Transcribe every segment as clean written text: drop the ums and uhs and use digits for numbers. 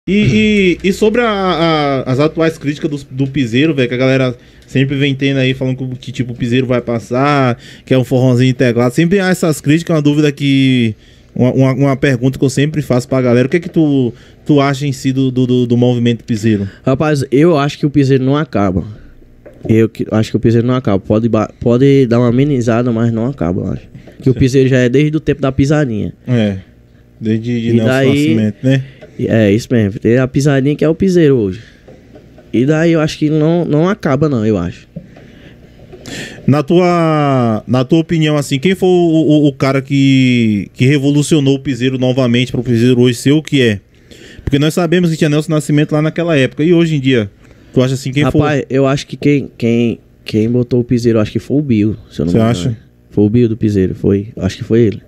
E sobre as atuais críticas do Piseiro, velho, que a galera sempre vem tendo aí, falando que tipo, o Piseiro vai passar, que é um forrãozinho integrado. Sempre há essas críticas, uma dúvida que... Uma pergunta que eu sempre faço pra galera. O que é que tu acha em si do movimento Piseiro? Rapaz, eu acho que o Piseiro não acaba. Acho que o Piseiro não acaba. Pode dar uma amenizada, mas não acaba, eu acho. Que o Piseiro já é desde o tempo da pisadinha. Desde Nelson Nascimento, né? É, isso mesmo. Tem a pisadinha que é o Piseiro hoje. E daí eu acho que não acaba, não, eu acho. Na tua opinião, assim, quem foi o cara que revolucionou o Piseiro novamente para o Piseiro hoje ser o que é? Porque nós sabemos que tinha Nelson Nascimento lá naquela época. E hoje em dia, tu acha assim, quem foi? Rapaz, eu acho que quem botou o Piseiro, acho que foi o Bill, se eu não me engano. Você acha? Foi o Bill do Piseiro, foi. Acho que foi ele.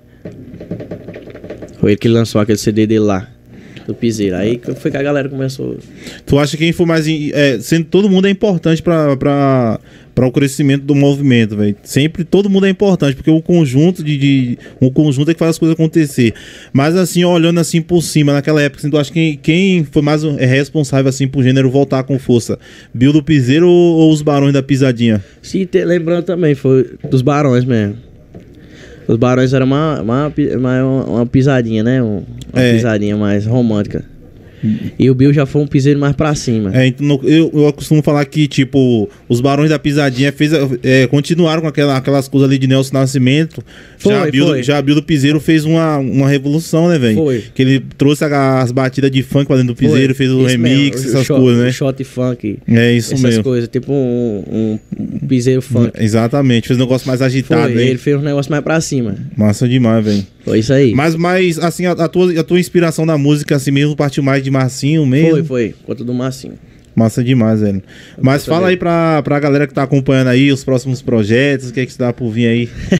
Foi ele que lançou aquele CD dele lá, do Piseiro. Aí foi que a galera começou... Tu acha que quem for mais... sendo todo mundo é importante para o crescimento do movimento, velho. Sempre todo mundo é importante, porque o conjunto o conjunto é que faz as coisas acontecer. Mas assim, olhando assim por cima, naquela época, assim, tu acha que quem foi mais responsável assim pro gênero voltar com força? Bill do Piseiro ou os Barões da Pisadinha? Sim, lembrando também, foi dos Barões mesmo. Os Barões eram uma pisadinha, né? Uma pisadinha mais romântica. E o Bill já foi um piseiro mais pra cima. Então eu costumo falar que, tipo, os Barões da Pisadinha continuaram com aquelas coisas ali de Nelson Nascimento. Já Bill do Piseiro fez uma revolução, né, velho? Foi. Que ele trouxe as batidas de funk pra dentro do Piseiro, fez o remix, mesmo, essas coisas, né? O shot funk. É isso mesmo. Essas coisas, tipo um piseiro funk. Exatamente, fez um negócio mais agitado, né? Ele fez um negócio mais pra cima. Massa demais, velho. Foi isso aí. Mas assim, a tua inspiração da música, assim mesmo, partiu mais de Marcinho mesmo? Foi. Conta do Marcinho. Massa demais, velho. Mas fala aí pra galera que tá acompanhando aí os próximos projetos, o que é que você dá por vir aí?